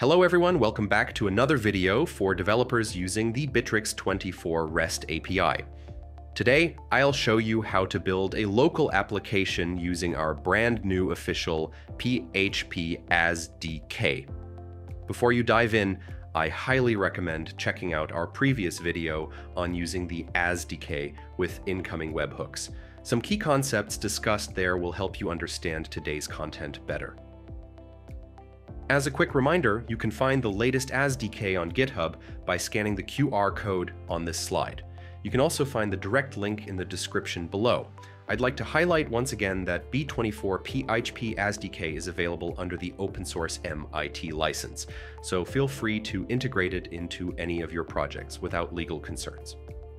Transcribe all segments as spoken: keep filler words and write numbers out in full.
Hello everyone, welcome back to another video for developers using the Bitrix twenty-four REST A P I. Today, I'll show you how to build a local application using our brand new official P H P as D K. Before you dive in, I highly recommend checking out our previous video on using the as D K with incoming webhooks. Some key concepts discussed there will help you understand today's content better. As a quick reminder, you can find the latest as D K on GitHub by scanning the Q R code on this slide. You can also find the direct link in the description below. I'd like to highlight once again that B twenty-four P H P as D K is available under the open source M I T license, so feel free to integrate it into any of your projects without legal concerns.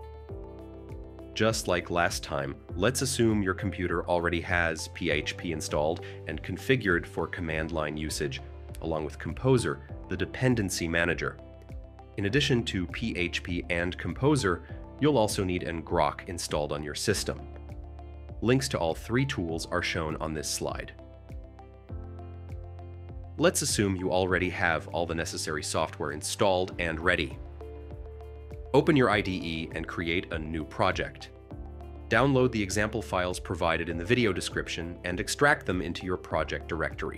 Just like last time, let's assume your computer already has P H P installed and configured for command line usage, along with Composer, the dependency manager. In addition to P H P and Composer, you'll also need ngrok installed on your system. Links to all three tools are shown on this slide. Let's assume you already have all the necessary software installed and ready. Open your I D E and create a new project. Download the example files provided in the video description and extract them into your project directory.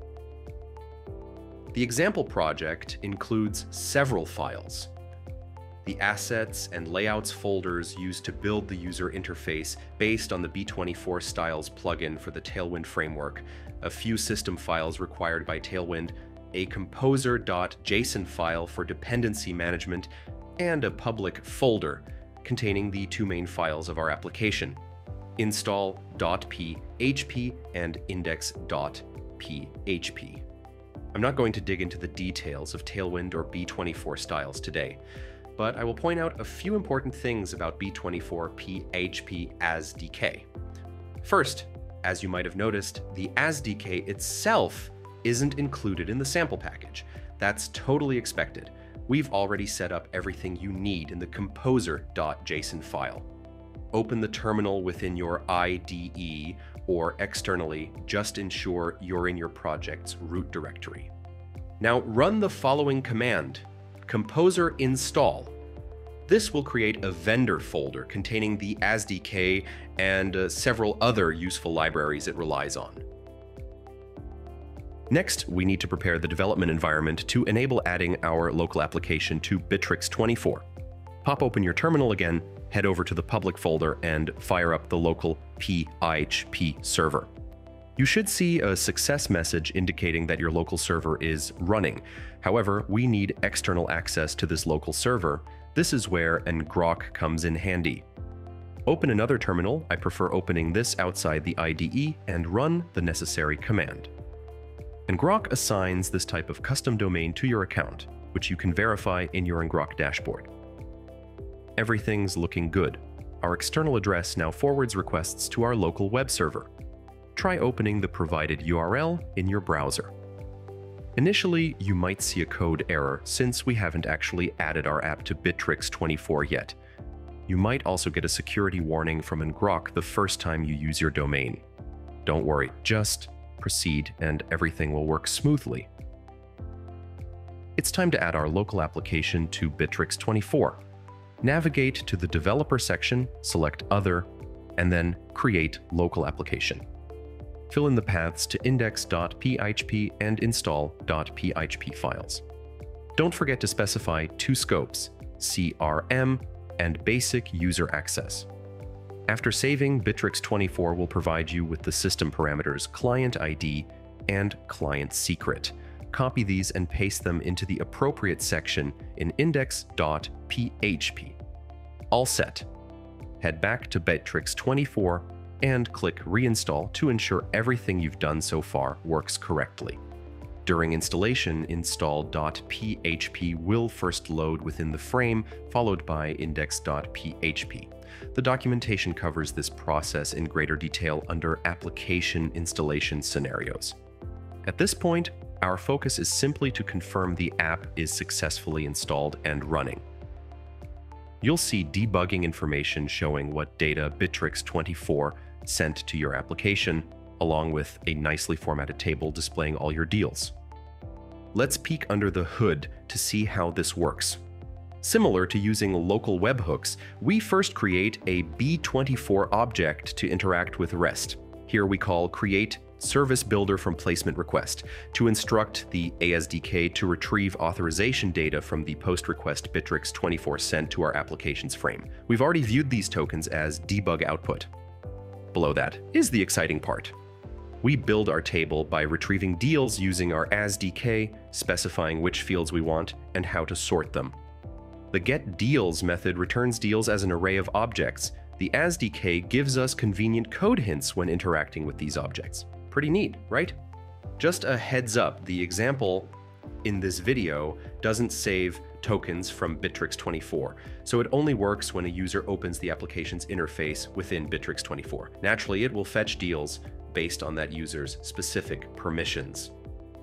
The example project includes several files. The assets and layouts folders used to build the user interface based on the B twenty-four styles plugin for the Tailwind framework, a few system files required by Tailwind, a composer.json file for dependency management, and a public folder containing the two main files of our application, install.php and index.php. I'm not going to dig into the details of Tailwind or B twenty-four styles today, but I will point out a few important things about B twenty-four P H P as D K. First, as you might have noticed, the as D K itself isn't included in the sample package. That's totally expected. We've already set up everything you need in the composer.json file. Open the terminal within your I D E or externally, just ensure you're in your project's root directory. Now run the following command, composer install. This will create a vendor folder containing the as D K and uh, several other useful libraries it relies on. Next, we need to prepare the development environment to enable adding our local application to Bitrix twenty-four. Pop open your terminal again, head over to the public folder and fire up the local P H P server. You should see a success message indicating that your local server is running. However, we need external access to this local server. This is where ngrok comes in handy. Open another terminal, I prefer opening this outside the I D E, and run the necessary command. Ngrok assigns this type of custom domain to your account, which you can verify in your ngrok dashboard. Everything's looking good. Our external address now forwards requests to our local web server. Try opening the provided U R L in your browser. Initially, you might see a code error since we haven't actually added our app to Bitrix twenty-four yet. You might also get a security warning from ngrok the first time you use your domain. Don't worry, just proceed and everything will work smoothly. It's time to add our local application to Bitrix twenty-four. Navigate to the Developer section, select Other, and then Create Local Application. Fill in the paths to index.php and install.php files. Don't forget to specify two scopes, C R M and Basic User Access. After saving, Bitrix twenty-four will provide you with the system parameters Client I D and Client Secret. Copy these and paste them into the appropriate section in index.php. All set. Head back to Bitrix twenty-four and click Reinstall to ensure everything you've done so far works correctly. During installation, install.php will first load within the frame, followed by index.php. The documentation covers this process in greater detail under application installation scenarios. At this point, our focus is simply to confirm the app is successfully installed and running. You'll see debugging information showing what data Bitrix twenty-four sent to your application, along with a nicely formatted table displaying all your deals. Let's peek under the hood to see how this works. Similar to using local webhooks, we first create a B twenty-four object to interact with REST. Here we call create service builder from placement request to instruct the A S D K to retrieve authorization data from the post request Bitrix twenty-four sent to our applications frame. We've already viewed these tokens as debug output. Below that is the exciting part. We build our table by retrieving deals using our A S D K, specifying which fields we want and how to sort them. The getDeals method returns deals as an array of objects. The A S D K gives us convenient code hints when interacting with these objects. Pretty neat, right? Just a heads up, the example in this video doesn't save tokens from Bitrix twenty-four, so it only works when a user opens the application's interface within Bitrix twenty-four. Naturally, it will fetch deals based on that user's specific permissions.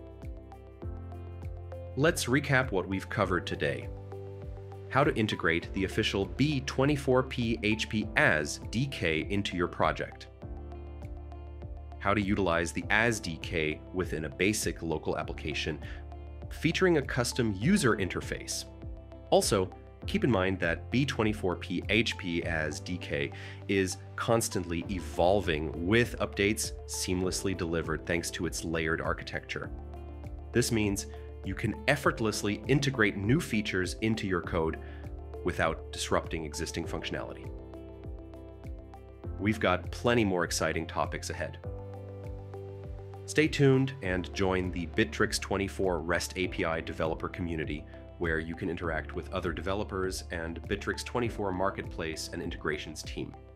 Let's recap what we've covered today. How to integrate the official B twenty-four P H P A S D K into your project. How to utilize the A S D K within a basic local application, featuring a custom user interface. Also, keep in mind that B twenty-four P H P A S D K is constantly evolving with updates seamlessly delivered thanks to its layered architecture. This means you can effortlessly integrate new features into your code without disrupting existing functionality. We've got plenty more exciting topics ahead. Stay tuned and join the Bitrix twenty-four REST A P I developer community, where you can interact with other developers and Bitrix twenty-four marketplace and integrations team.